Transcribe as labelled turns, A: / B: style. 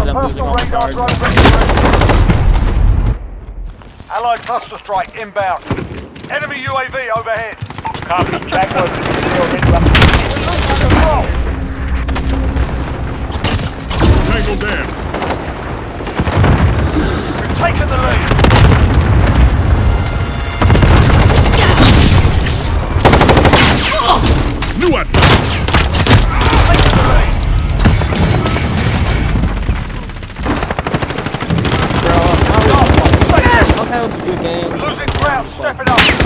A: I'm losing all my
B: Radar
A: cards.
B: drone ready for entry. Allied cluster strike inbound. Enemy UAV overhead.
C: Copy. Jaguar 3-0 ready up.
B: We're losing control.
D: Tango down.
B: We've taken the lead.
D: New attack.
B: Taking the lead.
A: Bro,
B: Stay there.
A: how the hell's a good game?
B: Losing ground. Step it up.